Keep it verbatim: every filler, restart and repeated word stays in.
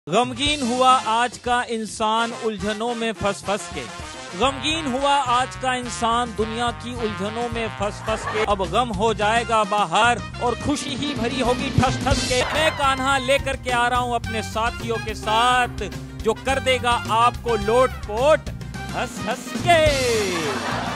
गमगीन हुआ आज का इंसान उलझनों में फंस फंस के। गमगीन हुआ आज का इंसान दुनिया की उलझनों में फंस फंस के। अब गम हो जाएगा बाहर और खुशी ही भरी होगी ठस ठस के। मैं कान्हा लेकर के आ रहा हूँ अपने साथियों के साथ, जो कर देगा आपको लोट पोट हंस हंस के।